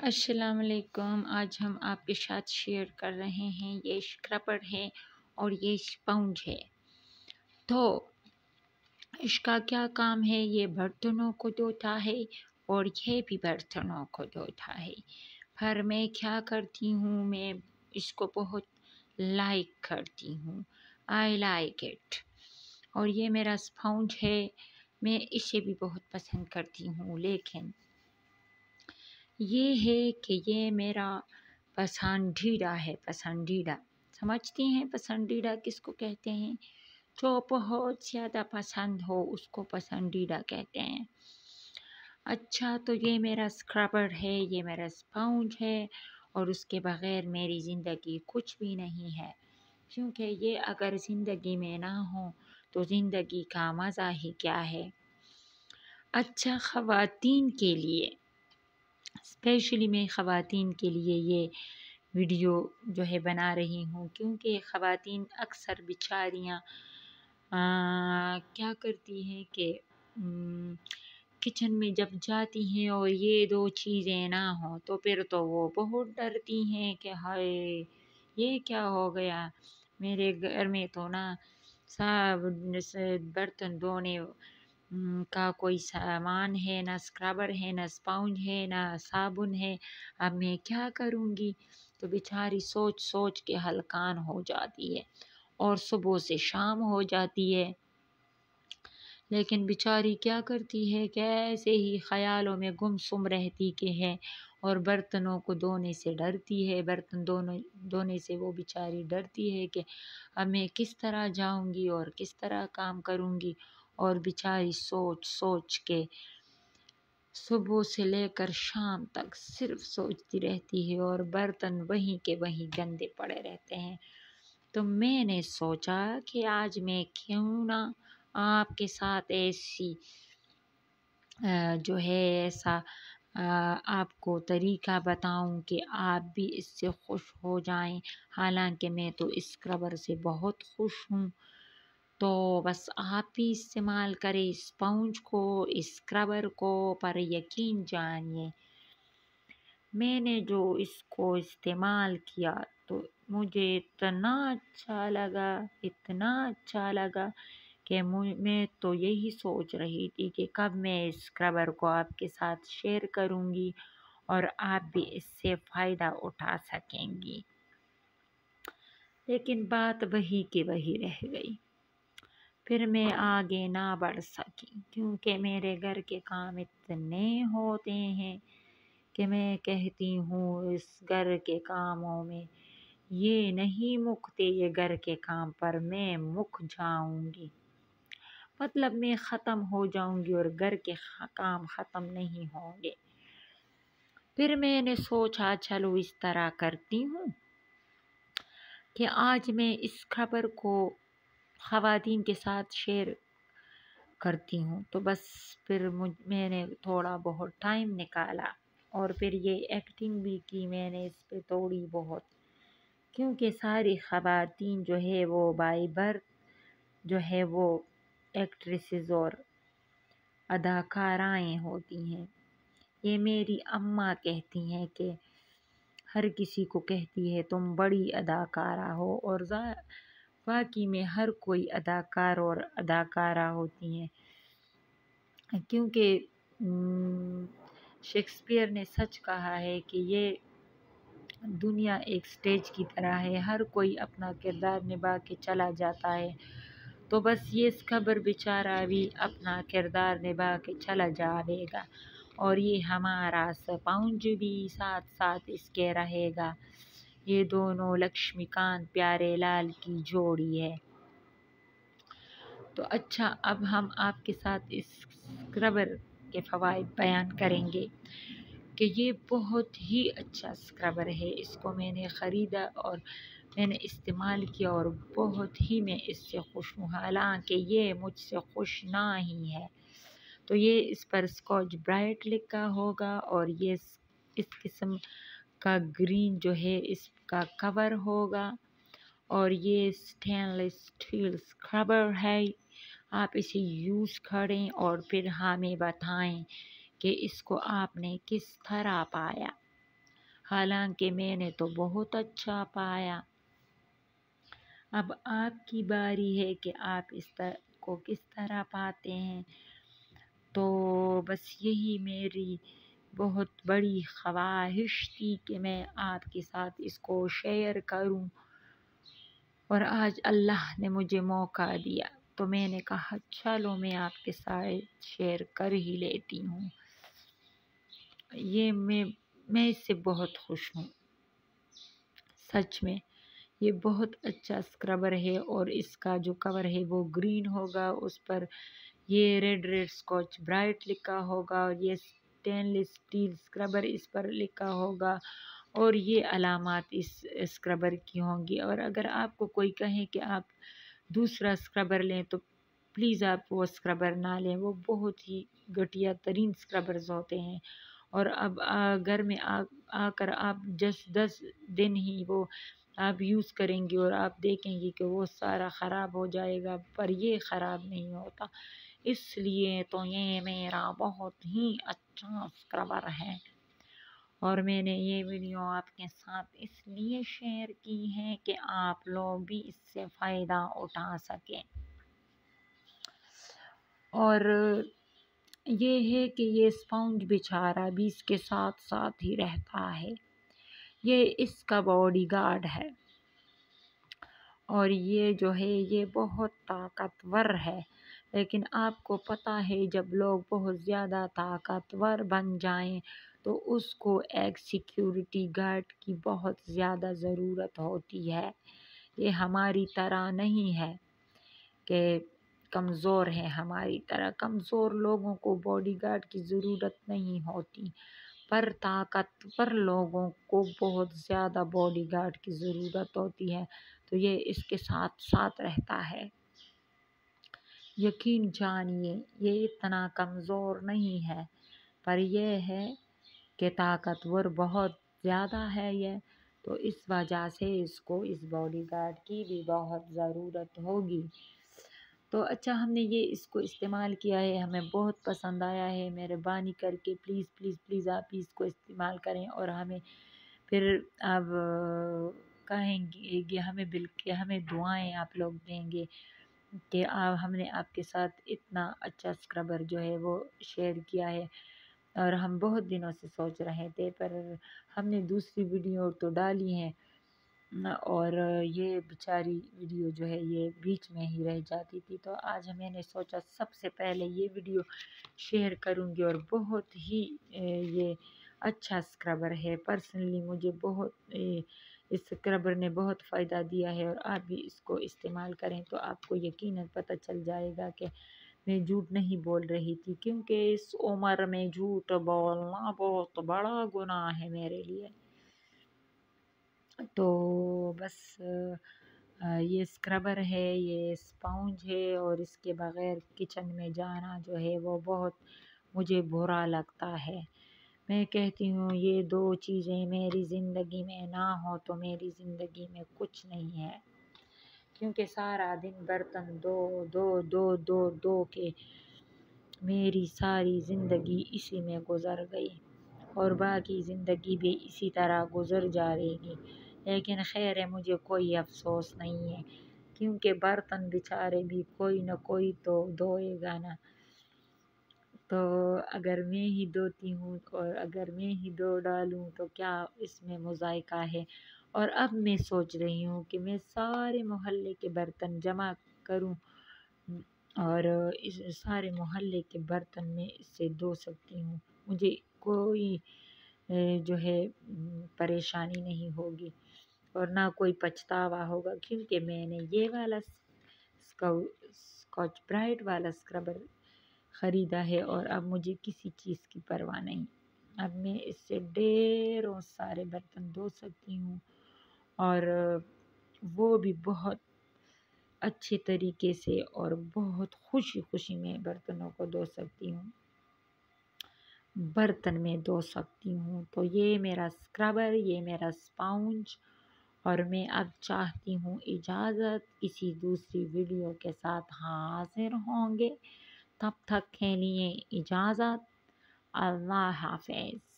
السلام علیکم۔ آج ہم آپ کے ساتھ شیئر کر رہے ہیں، یہ اسکربر ہے اور یہ اسپونج ہے۔ تو اس کا کیا کام ہے؟ یہ برتنوں کو دھوتا ہے اور یہ بھی برتنوں کو دھوتا ہے۔ پر میں کیا کرتی ہوں، میں اس کو بہت لائک کرتی ہوں، آئی لائک اٹ۔ اور یہ میرا اسپونج ہے، میں اسے بھی بہت پسند کرتی ہوں، لیکن یہ ہے کہ یہ میرا پسندیدہ ہے۔ پسندیدہ سمجھتی ہیں؟ پسندیدہ کس کو کہتے ہیں؟ جو بہت زیادہ پسند ہو اس کو پسندیدہ کہتے ہیں۔ اچھا، تو یہ میرا اسکربر ہے، یہ میرا اسپونج ہے، اور اس کے بغیر میری زندگی کچھ بھی نہیں ہے، کیونکہ یہ اگر زندگی میں نہ ہو تو زندگی کا مزہ ہی کیا ہے۔ اچھا، خواتین کے لیے اسپیشلی میں خواتین کے لیے یہ ویڈیو جو ہے بنا رہی ہوں، کیونکہ خواتین اکثر بیچاریاں کیا کرتی ہیں کہ کچن میں جب جاتی ہیں اور یہ دو چیزیں نہ ہوں تو پھر تو وہ بہت ڈرتی ہیں کہ ہائے یہ کیا ہو گیا، میرے گھر میں تو نہ برتن دھونے کا کوئی سامان ہے، نہ اسکربر ہے، نہ اسپونج ہے، نہ صابن ہے، اب میں کیا کروں گی؟ تو بیچاری سوچ سوچ کے ہلکان ہو جاتی ہے اور صبح سے شام ہو جاتی ہے، لیکن بیچاری کیا کرتی ہے کہ ایسے ہی خیالوں میں گمسم رہتی کہ ہے، اور برتنوں کو دھونے سے ڈرتی ہے، برتن دھونے سے وہ بیچاری ڈرتی ہے کہ اب میں کس طرح جاؤں گی اور کس طرح کام کروں گی، اور بیچاری سوچ سوچ کے صبح سے لے کر شام تک صرف سوچتی رہتی ہے، اور برتن وہیں کے وہیں گندے پڑے رہتے ہیں۔ تو میں نے سوچا کہ آج میں کیوں نہ آپ کے ساتھ ایسی جو ہے ایسا آپ کو طریقہ بتاؤں کہ آپ بھی اس سے خوش ہو جائیں۔ حالانکہ میں تو اسکربر سے بہت خوش ہوں، تو بس آپ بھی استعمال کریں اسپونج کو، اسکربر کو، پر یقین جانیے میں نے جو اس کو استعمال کیا تو مجھے اتنا اچھا لگا کہ میں تو یہی سوچ رہی تھی کہ کب میں اسکربر کو آپ کے ساتھ شیئر کروں گی اور آپ بھی اس سے فائدہ اٹھا سکیں گی، لیکن بات وہی کی وہی رہ گئی۔ پھر میں آگے نہ بڑھ سکی، کیونکہ میرے گھر کے کام اتنے ہوتے ہیں کہ میں کہتی ہوں اس گھر کے کاموں میں یہ نہیں مکتے، یہ گھر کے کام پر میں مک جاؤں گی، مطلب میں ختم ہو جاؤں گی اور گھر کے کام ختم نہیں ہوں گے۔ پھر میں نے سوچا چلو اس طرح کرتی ہوں کہ آج میں اس خبر کو خواتین کے ساتھ شیئر کرتی ہوں، تو بس پھر میں نے تھوڑا بہت ٹائم نکالا اور پھر یہ ایکٹنگ بھی کی میں نے اس پہ تھوڑی بہت، کیونکہ ساری خواتین جو ہے وہ بائی برتھ جو ہے وہ ایکٹریسز اور اداکارائیں ہوتی ہیں۔ یہ میری اماں کہتی ہیں کہ ہر کسی کو کہتی ہے تم بڑی اداکارہ ہو، اور واقعی میں ہر کوئی اداکار اور اداکارہ ہوتی ہیں، کیونکہ شیکسپیئر نے سچ کہا ہے کہ یہ دنیا ایک سٹیج کی طرح ہے، ہر کوئی اپنا کردار نبھا کے چلا جاتا ہے، تو بس یہ اسکربر بیچارہ بھی اپنا کردار نبھا کے چلا جاوے گا، اور یہ ہمارا اسپونج بھی ساتھ ساتھ اس کے رہے گا۔ یہ دونوں لکشمی کانت پیارے لال کی جوڑی ہے۔ تو اچھا، اب ہم آپ کے ساتھ اس اسکربر کے فوائد بیان کریں گے کہ یہ بہت ہی اچھا اسکربر ہے۔ اس کو میں نے خریدا اور میں نے استعمال کیا اور بہت ہی میں اس سے خوش ہوں، حالانکہ یہ مجھ سے خوش نہ ہی ہے۔ تو یہ اس پر اسکاچ برائٹ لکھا ہوگا، اور یہ اس قسم کا گرین جو ہے اس کا کور ہوگا، اور یہ سٹین لیس اسٹیل اسکربر ہے۔ آپ اسے یوز کریں اور پھر ہمیں بتائیں کہ اس کو آپ نے کس طرح پایا۔ हालांकि मैंने तो बहुत अच्छा पाया। अब आपकी बारी है कि आप इस को किस तरह पाते हैं। तो बस यही मेरी बहुत बड़ी ख्वाहिश थी कि मैं आपके साथ इसको शेयर करूं, और आज अल्लाह ने मुझे मौका दिया तो मैंने कहा चलो मैं आपके साथ शेयर कर ही लेती हूँ। ये मैं इससे बहुत खुश हूँ, सच में। ये बहुत अच्छा स्क्रबर है और इसका जो कवर है वो ग्रीन होगा, उस पर ये रेड स्कॉच ब्राइट लिखा होगा, और ये स्टेनलेस स्टील स्क्रबर इस पर लिखा होगा, और ये अलामात इस स्क्रबर की होंगी। और अगर आपको कोई कहे कि आप दूसरा स्क्रबर लें तो प्लीज़ आप वो स्क्रबर ना लें, वो बहुत ही घटिया तरीन स्क्रबर्स होते हैं। और अब घर में आकर आप जस्ट 10 दिन ही वो आप यूज़ करेंगे और आप देखेंगे कि वो सारा ख़राब हो जाएगा, पर ये ख़राब नहीं होता। इसलिए तो ये मेरा बहुत ही अच्छा स्क्रबर है, और मैंने ये वीडियो आपके साथ इसलिए शेयर की है कि आप लोग भी इससे फ़ायदा उठा सकें। और ये है कि ये स्पॉन्ज बेचारा भी इसके साथ साथ ही रहता है, ये इसका बॉडीगार्ड है। और ये जो है ये बहुत ताकतवर है, लेकिन आपको पता है जब लोग बहुत ज़्यादा ताकतवर बन जाएं तो उसको एक सिक्योरिटी गार्ड की बहुत ज़्यादा ज़रूरत होती है। ये हमारी तरह नहीं है कि कमज़ोर है, हमारी तरह कमज़ोर लोगों को बॉडीगार्ड की ज़रूरत नहीं होती, पर ताकतवर लोगों को बहुत ज़्यादा बॉडीगार्ड की ज़रूरत होती है। तो ये इसके साथ साथ रहता है। यकीन जानिए ये इतना कमज़ोर नहीं है, पर यह है कि ताकतवर बहुत ज़्यादा है ये, तो इस वजह से इसको इस बॉडीगार्ड की भी बहुत ज़रूरत होगी। तो अच्छा हमने ये इसको इस्तेमाल किया है, हमें बहुत पसंद आया है। मेहरबानी करके प्लीज़ प्लीज़ प्लीज़ आप इसको इस्तेमाल करें, और हमें फिर अब कहेंगे कि हमें दुआएं आप लोग देंगे कि आप हमने आपके साथ इतना अच्छा स्क्रबर जो है वो शेयर किया है। और हम बहुत दिनों से सोच रहे थे, पर हमने दूसरी वीडियो तो डाली है और ये बेचारी वीडियो जो है ये बीच में ही रह जाती थी। तो आज मैंने सोचा सबसे पहले ये वीडियो शेयर करूँगी, और बहुत ही ये अच्छा स्क्रबर है। पर्सनली मुझे बहुत इस स्क्रबर ने बहुत फ़ायदा दिया है, और आप भी इसको इस्तेमाल करें तो आपको यकीनन पता चल जाएगा कि मैं झूठ नहीं बोल रही थी, क्योंकि इस उम्र में झूठ बोलना बहुत बड़ा गुनाह है मेरे लिए। तो बस ये स्क्रबर है, ये स्पॉन्ज है, और इसके बग़ैर किचन में जाना जो है वो बहुत मुझे बुरा लगता है। मैं कहती हूँ ये दो चीज़ें मेरी ज़िंदगी में ना हो तो मेरी ज़िंदगी में कुछ नहीं है, क्योंकि सारा दिन बर्तन दो दो दो दो दो के मेरी सारी ज़िंदगी इसी में गुज़र गई, और बाकी ज़िंदगी भी इसी तरह गुज़र जाएगी। लेकिन खैर है, मुझे कोई अफ़सोस नहीं है, क्योंकि बर्तन बेचारे भी कोई न कोई तो धोएगा ना। तो अगर मैं ही धोती हूँ और अगर मैं ही धो डालूँ तो क्या इसमें मुज़ायका है। और अब मैं सोच रही हूँ कि मैं सारे मोहल्ले के बर्तन जमा करूँ, और इस सारे मोहल्ले के बर्तन में इससे धो सकती हूँ। मुझे कोई जो है परेशानी नहीं होगी, और ना कोई पछतावा होगा, क्योंकि मैंने ये वाला स्कॉच ब्राइट वाला स्क्रबर ख़रीदा है, और अब मुझे किसी चीज़ की परवाह नहीं। अब मैं इससे ढेरों सारे बर्तन धो सकती हूँ, और वो भी बहुत अच्छे तरीके से और बहुत खुशी खुशी में बर्तनों को धो सकती हूँ, बर्तन में धो सकती हूँ। तो ये मेरा स्क्रबर, ये मेरा स्पॉन्ज, और मैं अब चाहती हूँ इजाज़त, किसी दूसरी वीडियो के साथ हाज़िर होंगे। तब तक के लिए इजाज़त, अल्लाह हाफ़िज़।